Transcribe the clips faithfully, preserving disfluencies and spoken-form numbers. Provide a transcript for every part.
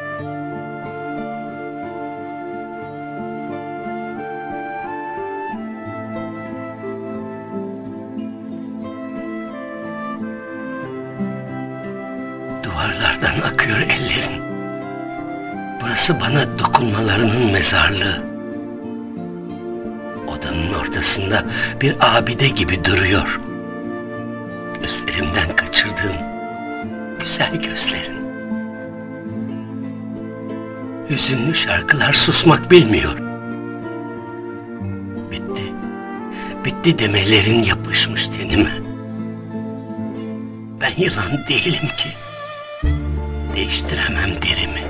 Duvarlardan akıyor ellerin. Burası bana dokunmalarının mezarlığı. Odanın ortasında bir abide gibi duruyor. Gözlerimden kaçırdığın güzel gözlerin. Hüzünlü şarkılar susmak bilmiyor. Bitti, bitti demelerin yapışmış tenime. Ben yılan değilim ki değiştiremem derimi.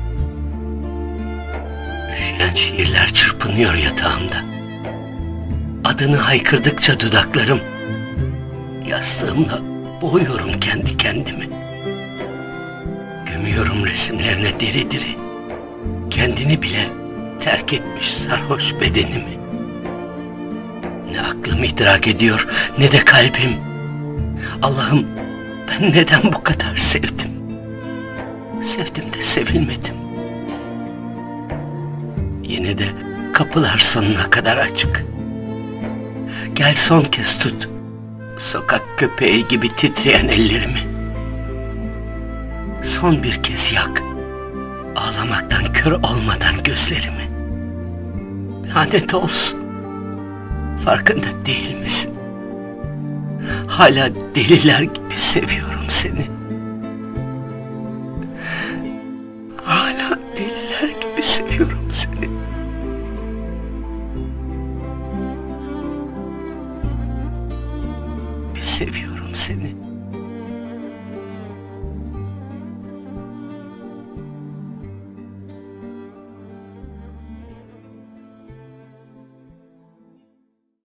Üşüyen şiirler çırpınıyor yatağımda. Adını haykırdıkça dudaklarım, yastığımla boğuyorum kendi kendimi. Gömüyorum resimlerine diri diri, kendini bile terk etmiş sarhoş bedenimi. Ne aklım idrak ediyor, ne de kalbim. Allah'ım, ben neden bu kadar sevdim? Sevdim de sevilmedim. Yine de kapılar sonuna kadar açık. Gel son kez tut sokak köpeği gibi titreyen ellerimi. Son bir kez yak ağlamaktan kör olmadan gözlerimi. Lanet olsun, farkında değil misin? Hala deliler gibi seviyorum seni. Hala deliler gibi seviyorum